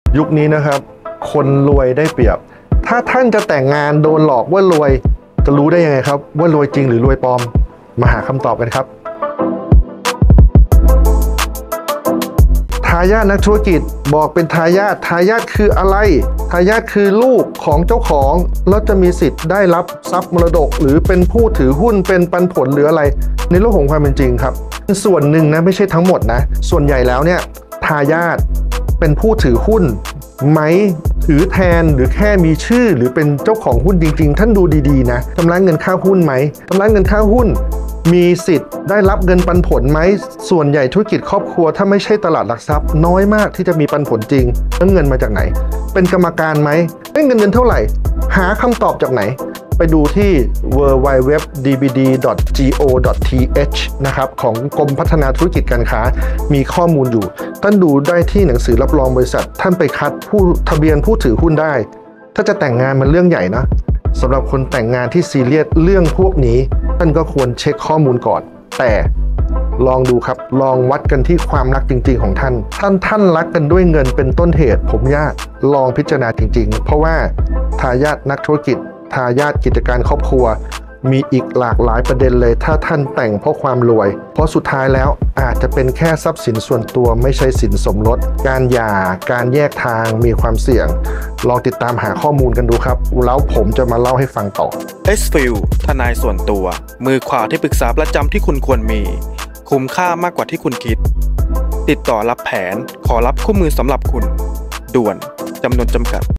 ยุคนี้นะครับคนรวยได้เปรียบถ้าท่านจะแต่งงานโดนหลอกว่ารวยจะรู้ได้ยังไงครับว่ารวยจริงหรือรวยปลอมมาหาคำตอบกันครับทายาทนักธุรกิจบอกเป็นทายาทคืออะไรทายาทคือลูกของเจ้าของแล้วจะมีสิทธิ์ได้รับทรัพย์มรดกหรือเป็นผู้ถือหุ้นเป็นปันผลหรืออะไรในโลกของความเป็นจริงครับส่วนหนึ่งนะไม่ใช่ทั้งหมดนะส่วนใหญ่แล้วเนี่ยทายาทเป็นผู้ถือหุ้นไหมถือแทนหรือแค่มีชื่อหรือเป็นเจ้าของหุ้นจริงๆท่านดูดีๆนะชำระเงินค่าหุ้นไหมชำระเงินค่าหุ้นมีสิทธิ์ได้รับเงินปันผลไหมส่วนใหญ่ธุรกิจครอบครัวถ้าไม่ใช่ตลาดหลักทรัพย์น้อยมากที่จะมีปันผลจริงแล้วเงินมาจากไหนเป็นกรรมการไหมเงินเท่าไหร่หาคำตอบจากไหนไปดูที่ www.dbd.go.th นะครับของกรมพัฒนาธุรกิจการค้ามีข้อมูลอยู่ท่านดูได้ที่หนังสือรับรองบริษัทท่านไปคัดผู้ทะเบียนผู้ถือหุ้นได้ถ้าจะแต่งงานมันเรื่องใหญ่นะสำหรับคนแต่งงานที่ซีเรียสเรื่องพวกนี้ท่านก็ควรเช็คข้อมูลก่อนแต่ลองดูครับลองวัดกันที่ความรักจริงๆของท่านรักกันด้วยเงินเป็นต้นเหตุผมยากลองพิจารณาจริงๆเพราะว่าทายาทนักธุรกิจทายาทกิจการครอบครัวมีอีกหลากหลายประเด็นเลยถ้าท่านแต่งเพราะความรวยเพราะสุดท้ายแล้วอาจจะเป็นแค่ทรัพย์สินส่วนตัวไม่ใช่สินสมรสการหย่าการแยกทางมีความเสี่ยงลองติดตามหาข้อมูลกันดูครับแล้วผมจะมาเล่าให้ฟังต่อ S-Field ทนายส่วนตัวมือขวาที่ปรึกษาประจำที่คุณควรมีคุ้มค่ามากกว่าที่คุณคิดติดต่อรับแผนขอรับคู่มือสำหรับคุณด่วนจำนวนจำกัด